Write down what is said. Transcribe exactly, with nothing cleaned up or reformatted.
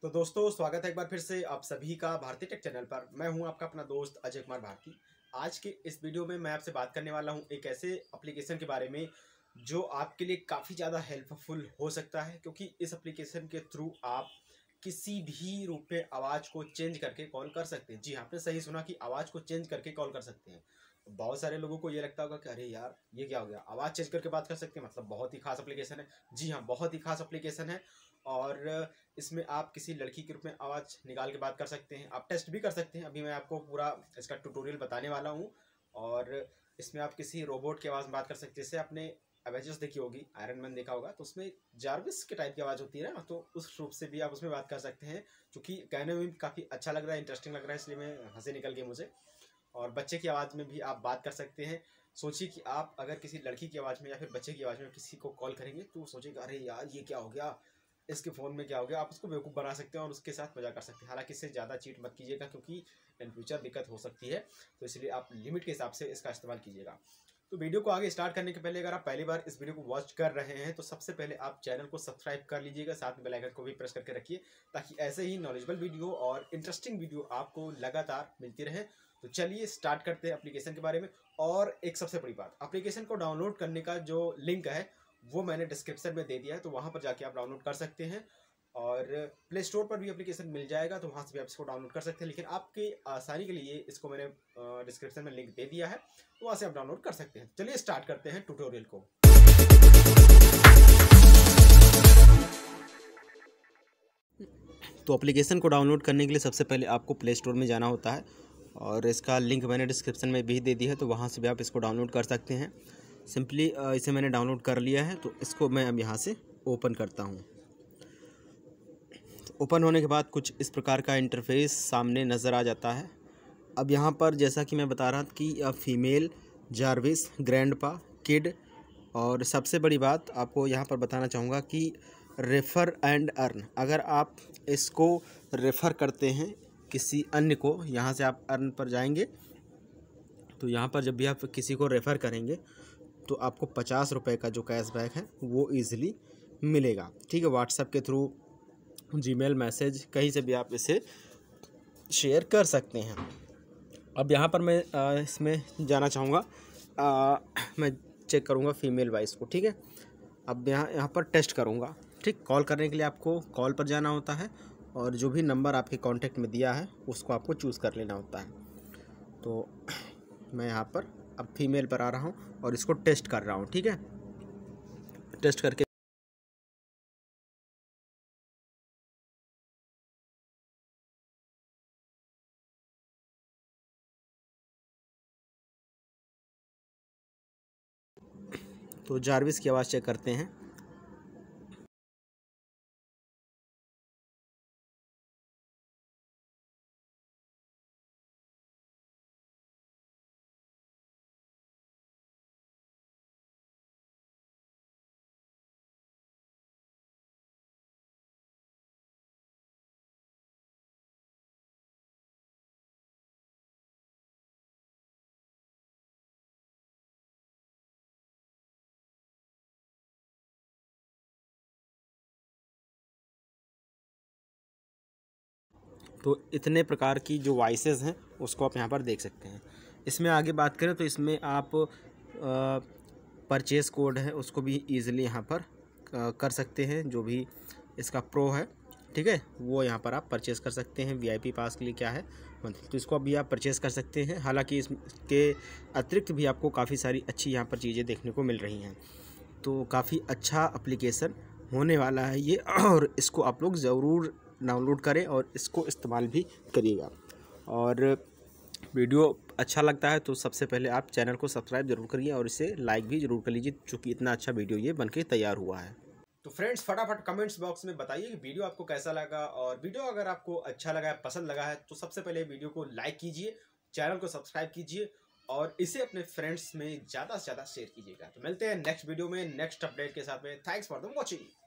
तो दोस्तों स्वागत है एक बार फिर से आप सभी का भारतीय टेक चैनल पर। मैं हूं आपका अपना दोस्त अजय कुमार भारती। आज के इस वीडियो में मैं आपसे बात करने वाला हूं एक ऐसे एप्लीकेशन के बारे में जो आपके लिए काफ़ी ज़्यादा हेल्पफुल हो सकता है, क्योंकि इस एप्लीकेशन के थ्रू आप किसी भी रूप में आवाज़ को चेंज करके कॉल कर सकते हैं। जी हाँ, आपने सही सुना कि आवाज़ को चेंज करके कॉल कर सकते हैं। बहुत सारे लोगों को ये लगता होगा कि अरे यार ये क्या हो गया, आवाज़ चेंज करके बात कर सकते हैं, मतलब बहुत ही खास एप्लीकेशन है। जी हाँ, बहुत ही खास एप्लीकेशन है और इसमें आप किसी लड़की के रूप में आवाज़ निकाल के बात कर सकते हैं। आप टेस्ट भी कर सकते हैं। अभी मैं आपको पूरा इसका ट्यूटोरियल बताने वाला हूँ। और इसमें आप किसी रोबोट की आवाज़ में बात कर सकते हैं। जैसे आपने एवेंजर्स देखी होगी, आयरन मैन देखा होगा, तो उसमें जार्विस के टाइप की आवाज़ होती है ना, तो उस रूप से भी आप उसमें बात कर सकते हैं। क्योंकि कहने में भी काफ़ी अच्छा लग रहा है, इंटरेस्टिंग लग रहा है, इसलिए मैं हंसी निकल गई मुझे। और बच्चे की आवाज़ में भी आप बात कर सकते हैं। सोचिए कि आप अगर किसी लड़की की आवाज़ में या फिर बच्चे की आवाज़ में किसी को कॉल करेंगे तो सोचिएगा अरे यार ये क्या हो गया, इसके फ़ोन में क्या हो गया। आप उसको बेवकूफ़ बना सकते हैं और उसके साथ मज़ाक कर सकते हैं। हालांकि इससे ज़्यादा चीट मत कीजिएगा, क्योंकि इन फ्यूचर दिक्कत हो सकती है, तो इसलिए आप लिमिट के हिसाब से इसका इस्तेमाल कीजिएगा। तो वीडियो को आगे स्टार्ट करने के पहले अगर आप पहली बार इस वीडियो को वॉच कर रहे हैं तो सबसे पहले आप चैनल को सब्सक्राइब कर लीजिएगा, साथ में बेल आइकन को भी प्रेस करके रखिए, ताकि ऐसे ही नॉलेजेबल वीडियो और इंटरेस्टिंग वीडियो आपको लगातार मिलती रहे। तो चलिए स्टार्ट करते हैं एप्लीकेशन के बारे में। और एक सबसे बड़ी बात, एप्लीकेशन को डाउनलोड करने का जो लिंक है वो मैंने डिस्क्रिप्शन में दे दिया है, तो वहाँ पर जाके आप डाउनलोड कर सकते हैं। और प्ले स्टोर पर भी एप्लीकेशन मिल जाएगा, तो वहाँ से भी आप इसको डाउनलोड कर सकते हैं। लेकिन आपकी आसानी के लिए इसको मैंने डिस्क्रिप्शन में लिंक दे दिया है, तो वहाँ से आप डाउनलोड कर सकते हैं। चलिए स्टार्ट करते हैं ट्यूटोरियल को। तो एप्लीकेशन को डाउनलोड करने के लिए सबसे पहले आपको प्ले स्टोर में जाना होता है, और इसका लिंक मैंने डिस्क्रिप्शन में भी दे दिया है, तो वहाँ से भी आप इसको डाउनलोड कर सकते हैं। सिंपली इसे मैंने डाउनलोड कर लिया है, तो इसको मैं अब यहाँ से ओपन करता हूँ। तो ओपन होने के बाद कुछ इस प्रकार का इंटरफेस सामने नज़र आ जाता है। अब यहाँ पर जैसा कि मैं बता रहा था कि फीमेल, जार्विस, ग्रैंडपा, किड, और सबसे बड़ी बात आपको यहाँ पर बताना चाहूँगा कि रेफ़र एंड अर्न। अगर आप इसको रेफ़र करते हैं किसी अन्य को, यहाँ से आप अर्न पर जाएंगे, तो यहाँ पर जब भी आप किसी को रेफ़र करेंगे तो आपको पचास रुपये का जो कैशबैक है वो ईज़िली मिलेगा। ठीक है, व्हाट्सएप के थ्रू, जीमेल, मैसेज, कहीं से भी आप इसे शेयर कर सकते हैं। अब यहाँ पर मैं आ, इसमें जाना चाहूँगा, मैं चेक करूँगा फीमेल वॉइस को। ठीक है, अब यहाँ यहाँ पर टेस्ट करूँगा। ठीक, कॉल करने के लिए आपको कॉल पर जाना होता है, और जो भी नंबर आपके कांटेक्ट में दिया है उसको आपको चूज़ कर लेना होता है। तो मैं यहाँ पर अब फीमेल पर आ रहा हूँ और इसको टेस्ट कर रहा हूँ। ठीक है, टेस्ट करके तो जार्विस की आवाज़ चेक करते हैं। तो इतने प्रकार की जो वॉइसेस हैं उसको आप यहाँ पर देख सकते हैं। इसमें आगे बात करें तो इसमें आप परचेज़ कोड है उसको भी ईज़िली यहाँ पर आ, कर सकते हैं। जो भी इसका प्रो है, ठीक है, वो यहाँ पर आप परचेज़ कर सकते हैं। वीआईपी पास के लिए क्या है, तो इसको अभी आप परचेज़ कर सकते हैं। हालांकि इसके अतिरिक्त भी आपको काफ़ी सारी अच्छी यहाँ पर चीज़ें देखने को मिल रही हैं। तो काफ़ी अच्छा एप्लीकेशन होने वाला है ये, और इसको आप लोग ज़रूर डाउनलोड करें और इसको इस्तेमाल भी करिएगा। और वीडियो अच्छा लगता है तो सबसे पहले आप चैनल को सब्सक्राइब जरूर करिए और इसे लाइक भी जरूर कर लीजिए, चूँकि इतना अच्छा वीडियो ये बनके तैयार हुआ है। तो फ्रेंड्स फटाफट कमेंट्स बॉक्स में बताइए कि वीडियो आपको कैसा लगा, और वीडियो अगर आपको अच्छा लगा है, पसंद लगा है, तो सबसे पहले वीडियो को लाइक कीजिए, चैनल को सब्सक्राइब कीजिए और इसे अपने फ्रेंड्स में ज़्यादा से ज़्यादा शेयर कीजिएगा। तो मिलते हैं नेक्स्ट वीडियो में नेक्स्ट अपडेट के साथ में। Thanks for the watching.